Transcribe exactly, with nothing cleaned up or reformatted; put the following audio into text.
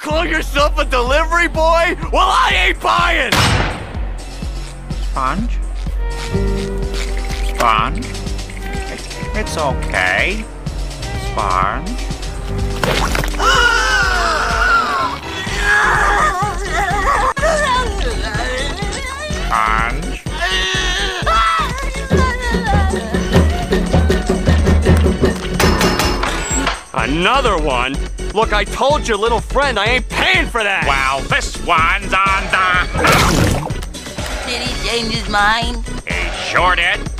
Call yourself a delivery boy? Well, I ain't buying! Sponge? Sponge? It's okay. Sponge? Sponge? Another one? Look, I told your little friend I ain't paying for that! Well, this one's on the... Did he change his mind? He sure did.